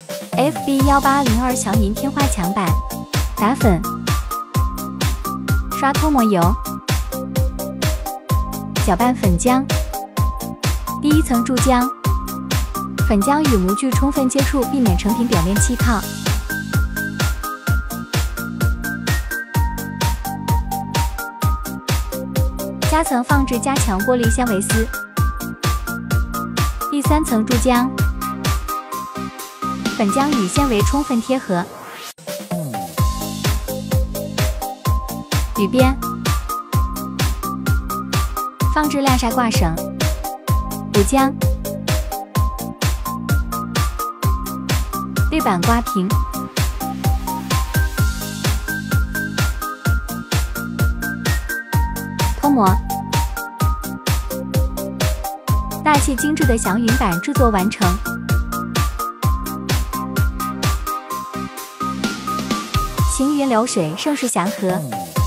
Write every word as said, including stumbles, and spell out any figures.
F B 一八零二祥云天花墙板，打粉，刷脱模油，搅拌粉浆。第一层注浆，粉浆与模具充分接触，避免成品表面气泡。夹层放置加强玻璃纤维丝。第三层注浆，粉浆与纤维充分贴合。铝边，放置晾晒挂绳。补浆，滤板刮平。脱模，大气精致的祥云板制作完成。行云流水，盛世祥和。